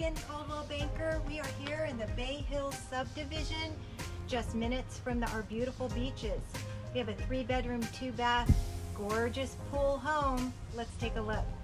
in Caldwell Banker. We are here in the Bay Hills subdivision, just minutes from our beautiful beaches. We have a 3-bedroom, 2-bath, gorgeous pool home. Let's take a look.